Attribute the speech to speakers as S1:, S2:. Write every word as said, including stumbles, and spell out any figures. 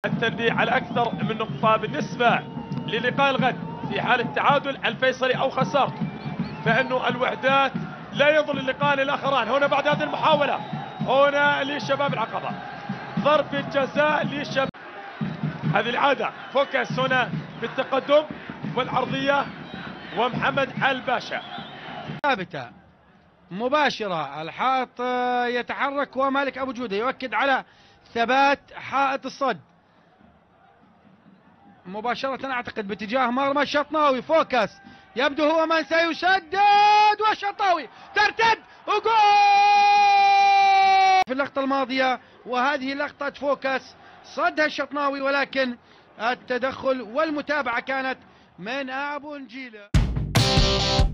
S1: التنبيه على أكثر من نقطة بالنسبة للقاء الغد. في حال التعادل الفيصلي أو خسارة فإنه الوحدات لا يظل اللقاء للآخران. هنا بعد هذه المحاولة هنا لشباب العقبة ضربة جزاء للشباب. هذه العادة فوكس هنا بالتقدم والعرضية ومحمد الباشا
S2: ثابتة مباشرة. الحائط يتحرك ومالك أبو جودة يؤكد على ثبات حائط الصد مباشرة أعتقد باتجاه مرمى الشطناوي. فوكس يبدو هو من سيسدد والشطاوي ترتد وجول في اللقطة الماضية. وهذه لقطة فوكس صدها الشطناوي ولكن التدخل والمتابعة كانت من أبو نجيلة.